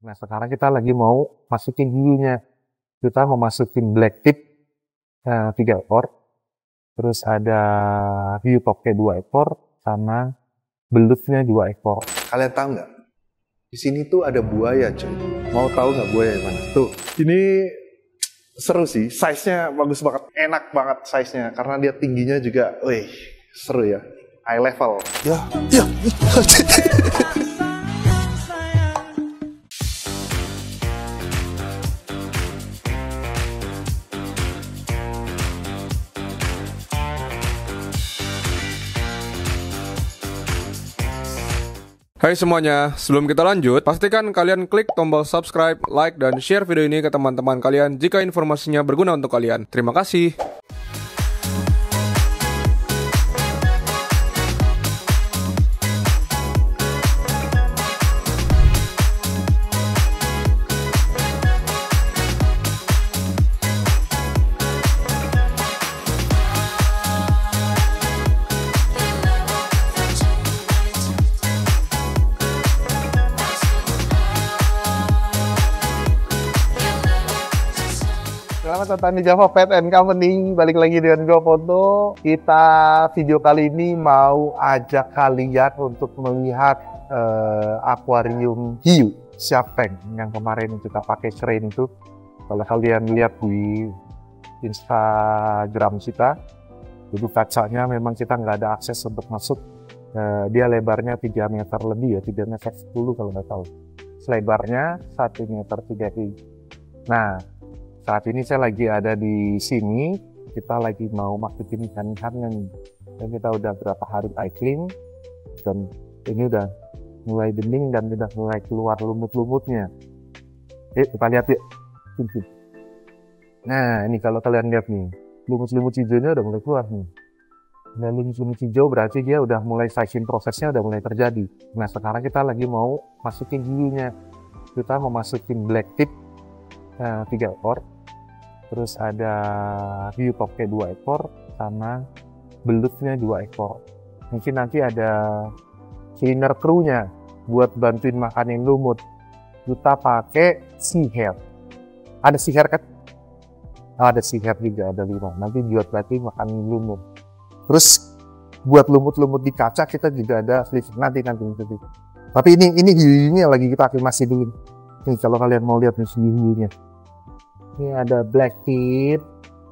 Nah, sekarang kita lagi mau masukin hiunya. Kita mau masukin black tip 3 ekor. Terus ada hiu toke 2 ekor sama belutnya 2 ekor. Kalian tahu nggak? Di sini tuh ada buaya, cuy. Mau tahu nggak buaya yang mana? Tuh, ini seru sih. Size-nya bagus banget, enak banget size-nya. Karena dia tingginya juga, wih, seru ya. High level. Ya. Hai semuanya, sebelum kita lanjut, pastikan kalian klik tombol subscribe, like, dan share video ini ke teman-teman kalian jika informasinya berguna untuk kalian. Terima kasih. Selamat datang di Java Pet and Company. Balik lagi dengan gue Foto. Kita video kali ini mau ajak kalian untuk melihat akuarium hiu Shark Tank yang kemarin kita pakai strain itu. Kalau kalian lihat di Instagram kita, jadi kacanya memang kita nggak ada akses untuk masuk. Dia lebarnya 3 meter lebih ya, 3 meter 10 kalau nggak tahu. Lebarnya 1 meter 30. Nah, saat ini saya lagi ada di sini, kita lagi mau masukin ikan-ikannya nih. Dan kita udah berapa hari cycling, dan ini udah mulai bening dan udah mulai keluar lumut-lumutnya. Kita lihat yuk. Nah, ini kalau kalian lihat nih, lumut-lumut hijaunya udah mulai keluar nih. Dan lumut-lumut hijau berarti dia udah mulai sizing prosesnya udah mulai terjadi. Nah, sekarang kita lagi mau masukin hiunya. Kita mau masukin black tip 3 ekor, terus ada hiu toke 2 ekor sama belutnya 2 ekor. Mungkin nanti ada cleaner crew-nya buat bantuin makanin lumut. Kita pakai sea hair. Ada sea hair kan? Ada sea hair juga, ada 5. Nanti buat berarti makanin lumut. Terus buat lumut-lumut di kaca kita juga ada sleeve nanti. Tapi ini hiunya lagi kita aklimasi dulu. Nih kalau kalian mau lihat nih hiunya. Ini ada black tip.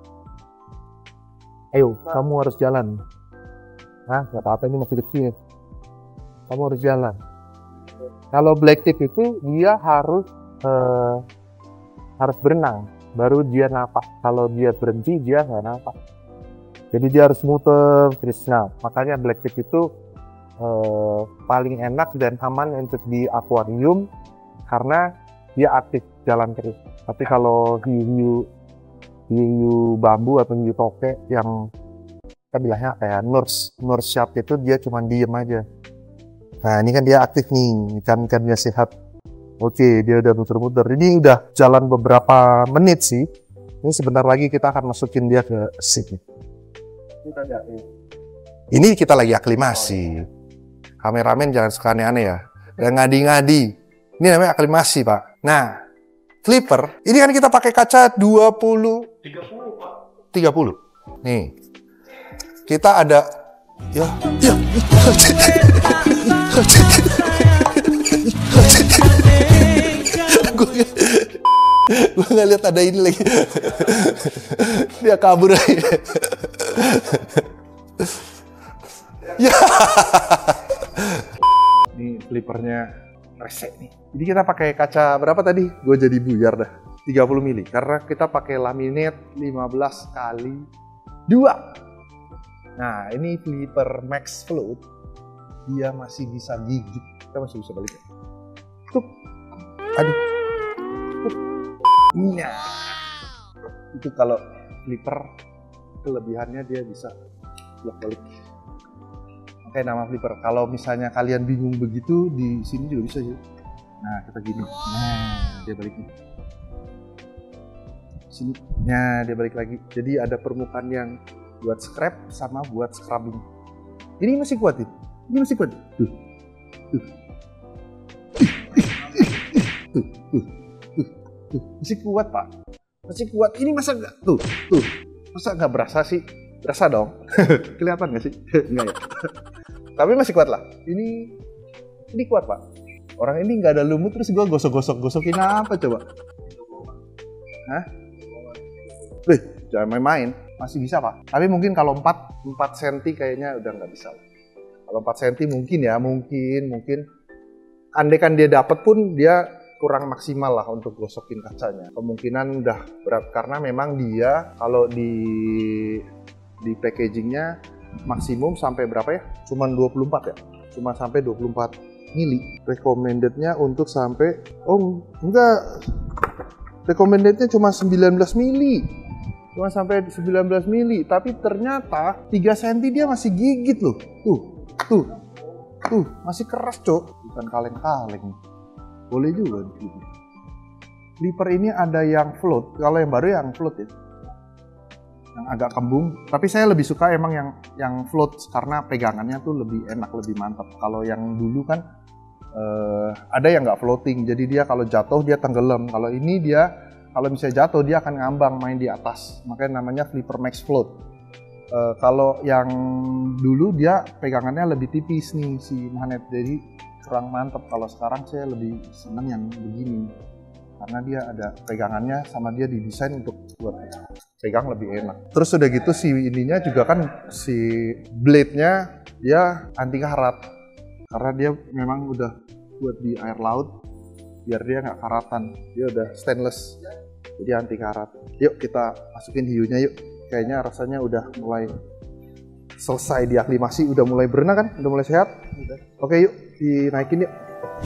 Ayo, kamu harus jalan. Hah, nggak apa-apa, ini masih kecil. Kamu harus jalan. Kalau black tip itu dia harus berenang, baru dia napak. Kalau dia berhenti dia nggak napak. Jadi dia harus muter terus. Nah, makanya black tip itu paling enak dan aman untuk di akuarium karena dia aktif jalan terus. Tapi kalau hiu bambu atau hiu toke yang kita bilangnya kayak nurse shark itu dia cuma diem aja. Nah ini kan dia aktif nih, ikan dia sehat. Oke, dia udah muter-muter. Ini udah jalan beberapa menit sih. Ini sebentar lagi kita akan masukin dia ke sini. Ini kita lagi aklimasi. Kameramen jangan suka aneh-aneh ya. Dan ngadi-ngadi. Ini namanya aklimasi, Pak. Nah, flipper, ini kan kita pakai kaca 30 Pak. 30. Nih. Kita ada gue nggak lihat ada ini lagi. Dia kabur aja. Ya. Ini flippernya resek nih. Jadi kita pakai kaca berapa tadi? Gue jadi buyar dah. 30 mili. Karena kita pakai laminate 15 kali 2. Nah, ini flipper Max Float. Dia masih bisa gigit. Kita masih bisa balik. Tuh. Aduh. Tuh. Nah. Itu kalau flipper kelebihannya dia bisa bolak-balik. Oke, nama flipper. Kalau misalnya kalian bingung begitu, di sini juga bisa sih. Nah, kita gini. Nah, dia balik nih. Sini. Nah, dia balik lagi. Jadi ada permukaan yang buat scrap sama buat scrubbing. Ini masih kuat nih. Ini masih kuat. Tuh. Tuh, masih kuat pak, masih kuat. Ini masa nggak masa nggak berasa sih? Berasa dong. Kelihatan nggak sih? Enggak ya. Tapi masih kuat lah. Ini kuat pak. Orang ini nggak ada lumut terus gue gosok-gosokin apa coba? Hah? Jangan main-main. Masih bisa pak. Tapi mungkin kalau 4 cm kayaknya udah nggak bisa. Kalau 4 cm mungkin. Andaikan dia dapat pun dia kurang maksimal lah untuk gosokin kacanya. Kemungkinan udah berat karena memang dia kalau di packagingnya maksimum sampai berapa ya? Cuman 24 ya? Cuma sampai 24 mili. Recommendednya untuk sampai, recommendednya cuma 19 mili. Cuma sampai 19 mili. Tapi ternyata 3 cm dia masih gigit loh. Tuh, masih keras cok. Bukan kaleng-kaleng. Boleh juga gitu. Clipper ini ada yang float. Kalau yang baru yang float ya. Yang agak kembung. Tapi saya lebih suka emang yang float karena pegangannya tuh lebih enak, lebih mantap. Kalau yang dulu kan ada yang nggak floating. Jadi dia kalau jatuh dia tenggelam. Kalau ini dia kalau misalnya jatuh dia akan ngambang main di atas. Makanya namanya Clipper Max Float. Kalau yang dulu dia pegangannya lebih tipis nih si magnet. Jadi kurang mantep. Kalau sekarang saya lebih seneng yang begini karena dia ada pegangannya sama dia didesain untuk buat pegang lebih enak. Terus udah gitu si ininya juga kan si blade-nya dia anti karat karena dia memang udah buat di air laut biar dia nggak karatan. Dia udah stainless jadi anti karat. Yuk kita masukin hiunya yuk. Kayaknya rasanya udah mulai selesai diaklimasi, udah mulai berenang kan, udah mulai sehat. Oke yuk dinaikin yuk.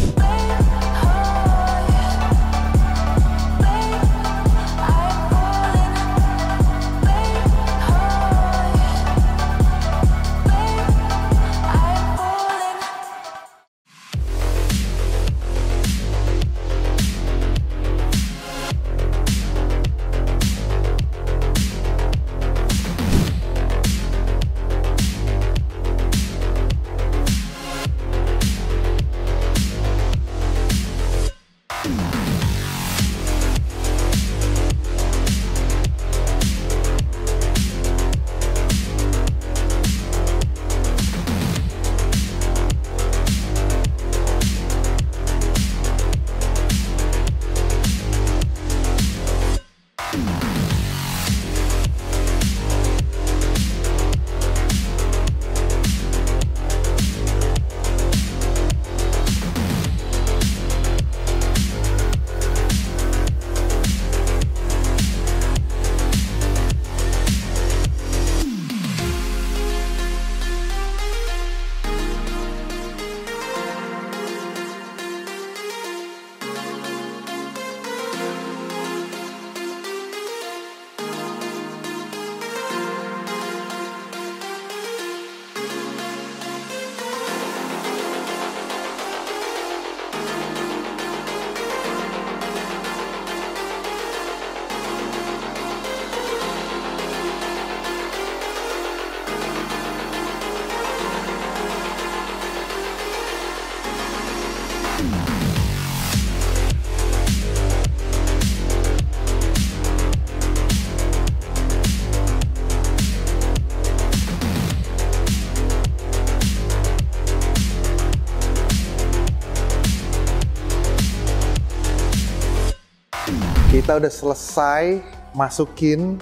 Kita udah selesai masukin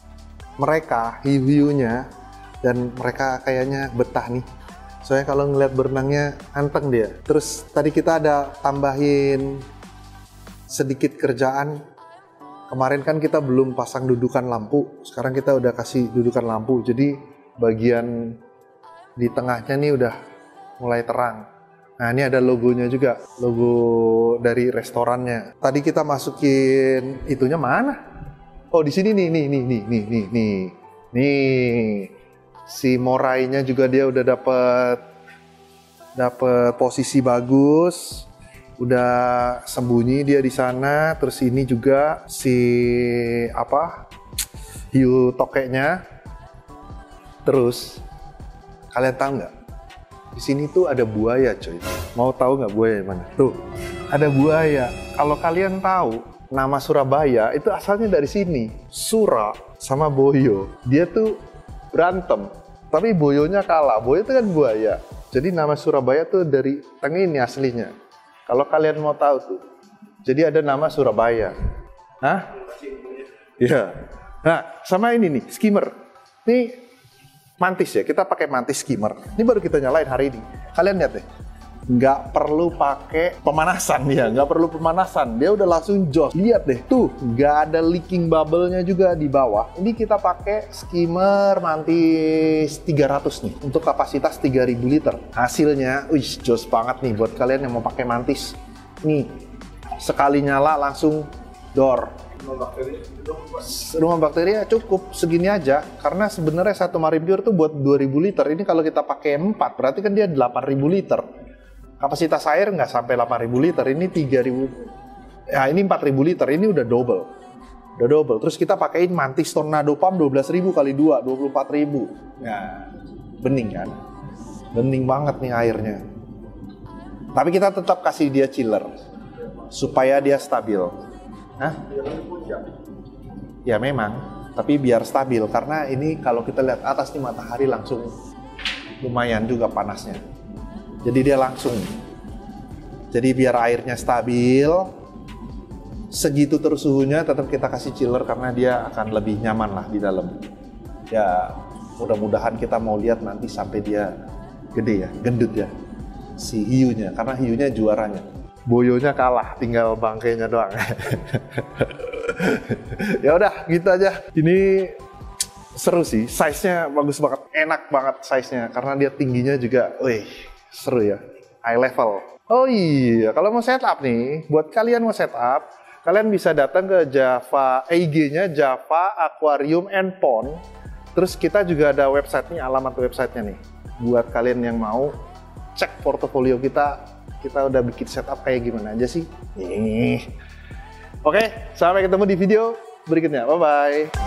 mereka hiu-hiunya dan mereka kayaknya betah nih. Soalnya kalau ngeliat berenangnya anteng dia. Terus tadi kita ada tambahin sedikit kerjaan. Kemarin kan kita belum pasang dudukan lampu. Sekarang kita udah kasih dudukan lampu. Jadi bagian di tengahnya nih udah mulai terang. Nah ini ada logonya juga, logo dari restorannya. Tadi kita masukin itunya mana? Oh di sini nih. Si morainya juga dia udah dapet posisi bagus. Udah sembunyi dia di sana. Terus ini juga si hiu tokeknya. Terus kalian tahu nggak? Di sini tuh ada buaya coy. Mau tahu nggak buaya yang mana? Tuh, ada buaya. Kalau kalian tahu, nama Surabaya itu asalnya dari sini. Sura sama Boyo. Dia tuh berantem, tapi Boyonya kalah. Boyo itu kan buaya. Jadi nama Surabaya tuh dari tengah ini aslinya. Kalau kalian mau tahu tuh. Jadi ada nama Surabaya. Hah? Iya. Nah, sama ini nih, skimmer. Ini mantis ya, kita pakai mantis skimmer. Ini baru kita nyalain hari ini. Kalian lihat deh. Nggak perlu pakai pemanasan ya, nggak perlu pemanasan, dia udah langsung jos. Lihat deh, tuh nggak ada leaking bubble-nya juga di bawah. Ini kita pakai skimmer mantis 300 nih, untuk kapasitas 3000 liter. Hasilnya, wih, jos banget nih buat kalian yang mau pakai mantis. Nih, sekali nyala langsung door. Rumah bakterinya cukup segini aja, karena sebenarnya satu Marine Pure tuh buat 2000 liter. Ini kalau kita pakai 4, berarti kan dia 8000 liter. Kapasitas air nggak sampai 8.000 liter, ini 3.000, ya ini 4.000 liter, ini udah double. Terus kita pakein mantis Tornado Pump 12.000 kali 2, 24.000. Nah, bening kan? Bening banget nih airnya. Tapi kita tetap kasih dia chiller, supaya dia stabil. Hah? Ya memang, tapi biar stabil, karena ini kalau kita lihat atas nih matahari langsung lumayan juga panasnya. Jadi dia langsung. Jadi biar airnya stabil, segitu terus suhunya, tetap kita kasih chiller karena dia akan lebih nyaman lah di dalam. Ya mudah-mudahan kita mau lihat nanti sampai dia gede ya, gendut ya, si hiunya, karena hiunya juaranya. Boyonya kalah, tinggal bangkainya doang. Ya udah, gitu aja. Ini seru sih, size-nya bagus banget, enak banget size-nya karena dia tingginya juga, wih. Seru ya, high level. Oh iya, kalau mau setup nih, buat kalian mau setup, kalian bisa datang ke Java, IG-nya Java Aquarium and Pond. Terus kita juga ada website nih, alamat websitenya nih. Buat kalian yang mau cek portofolio kita udah bikin setup kayak gimana aja sih. Nih. Oke, sampai ketemu di video berikutnya. Bye-bye.